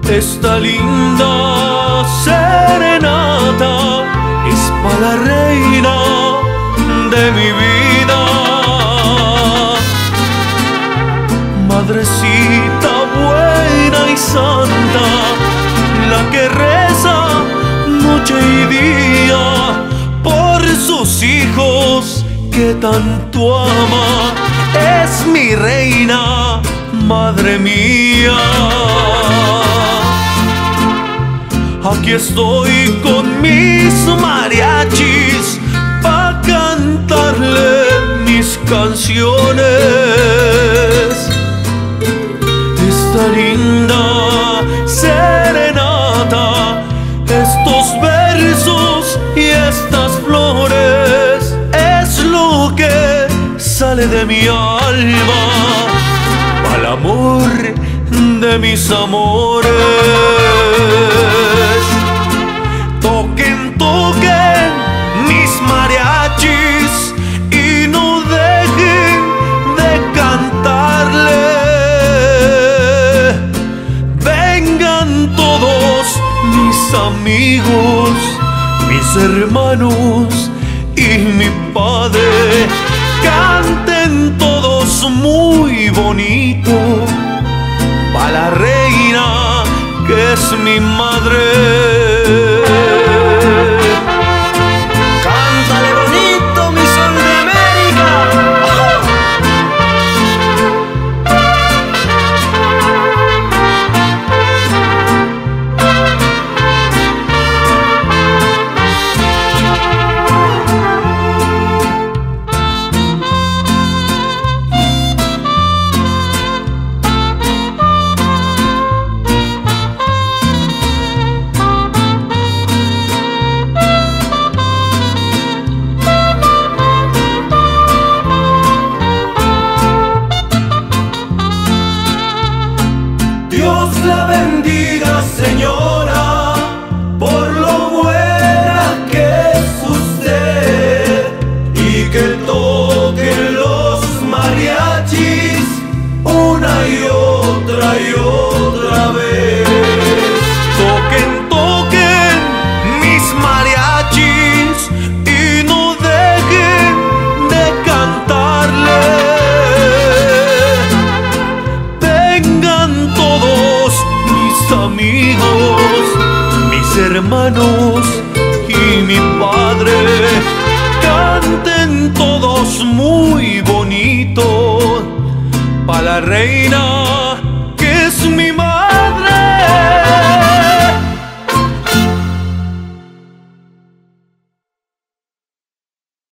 Esta linda serenata es para la reina de mi vida. Madrecita buena y santa, la que reza noche y día por sus hijos que tanto ama, es mi reina, madre mía. Aquí estoy con mis mariachis pa' cantarle mis canciones. Esta linda serenata, estos versos y estas flores es lo que sale de mi alma pa'l amor de mis amores. Toquen, toquen mis mariachis y no dejen de cantarle. Vengan todos mis amigos, mis hermanos y mi padre, canten todos muy bonito pa' la reina que es mi madre. Cántale bonito, mi sol de América. Dios la bendiga, señora, por lo buena que es usted, y que toquen los mariachis una y otra vez. Toquen, toquen mis mariachis y no dejen de cantarle. Vengan todos mis amigos, mis hermanos y mi padre, canten todos muy bonito pa' la reina